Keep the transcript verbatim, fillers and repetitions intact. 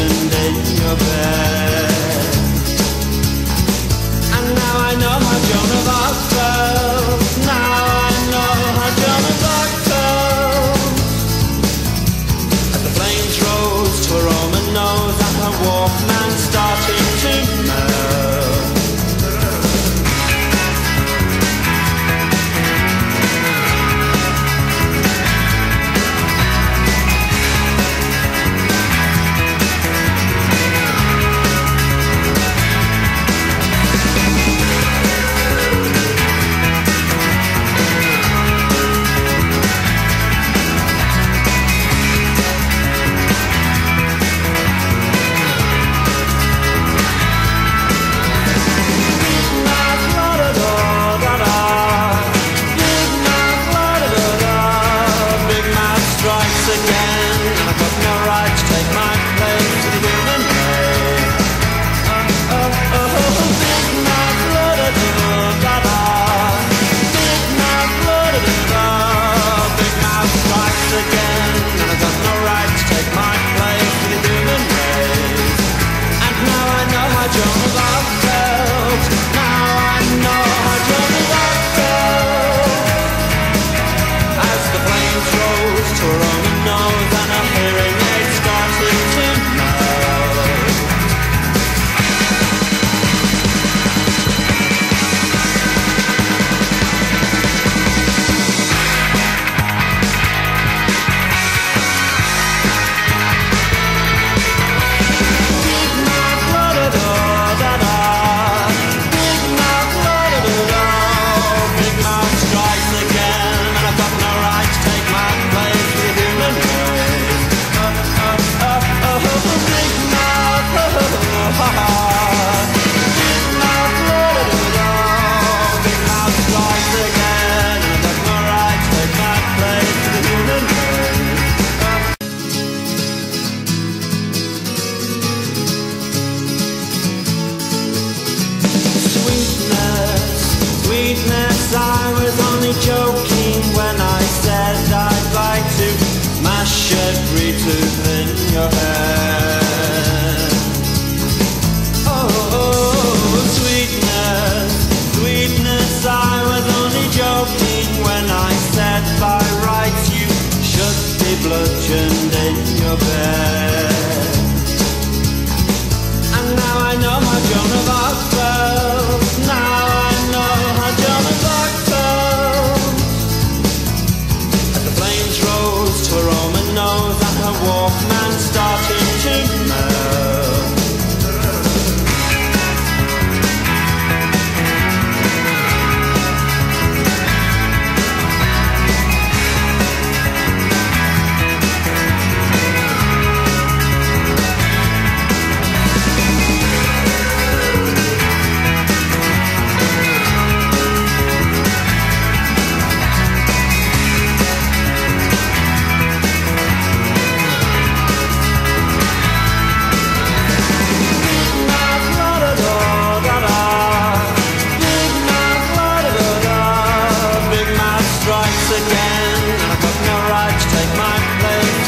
bludgeoned in your bed. And now I know how Joan of Arc felt. Now I know how Joan of Arc felt. As the flames rose to her Roman nose and her Walkman started to melt. I was only joking when I said I'd like to mash every tooth in your head. Oh, oh, sweetness, sweetness, I was only joking when I said by rights you should be bludgeoned in your bed. And now I know how Joan of Arc felt. Now I know how Joan of Arc felt. As the flames rose to her Roman nose and her Walkman started to melt. Again, I've got no right to take my place.